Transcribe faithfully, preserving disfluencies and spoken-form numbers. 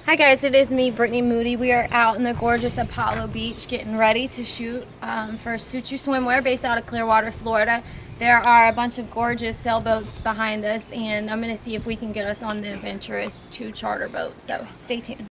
Hi guys, it is me, Brittany Moody. We are out in the gorgeous Apollo Beach getting ready to shoot um, for SuitsYouSwimwear based out of Clearwater, Florida. There are a bunch of gorgeous sailboats behind us, and I'm going to see if we can get us on the adventurous two charter boat. So stay tuned.